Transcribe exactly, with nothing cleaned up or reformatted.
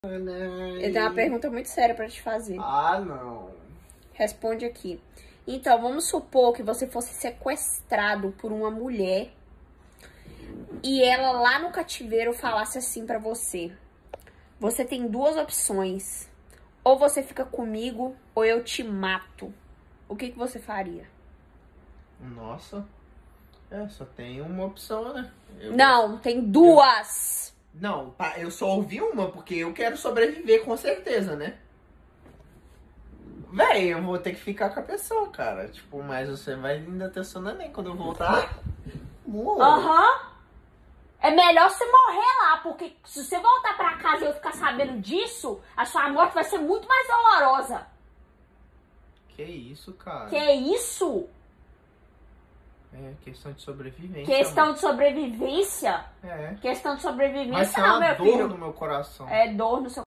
Eu tenho uma pergunta muito séria pra te fazer. Ah, não. Responde aqui. Então, vamos supor que você fosse sequestrado por uma mulher e ela lá no cativeiro falasse assim pra você: você tem duas opções. Ou você fica comigo, ou eu te mato. O que, que você faria? Nossa. É, só tem uma opção, né? Eu Não, gosto... tem duas. Eu... Não, eu só ouvi uma, porque eu quero sobreviver com certeza, né? Véi, eu vou ter que ficar com a pessoa, cara. Tipo, mas você vai ainda ter sono nem quando eu voltar. Aham. Uhum. É melhor você morrer lá, porque se você voltar pra casa e eu ficar sabendo disso, a sua morte vai ser muito mais dolorosa. Que isso, cara? Que isso? É questão de sobrevivência. Questão amor. de sobrevivência? É. Questão de sobrevivência Mas não, é uma meu dor filho. no meu coração. É dor no seu